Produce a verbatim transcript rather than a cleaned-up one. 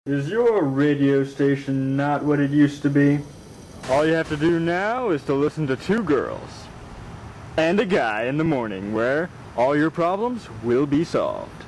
Is your radio station not what it used to be? All you have to do now is to listen to two girls and a guy in the morning where all your problems will be solved.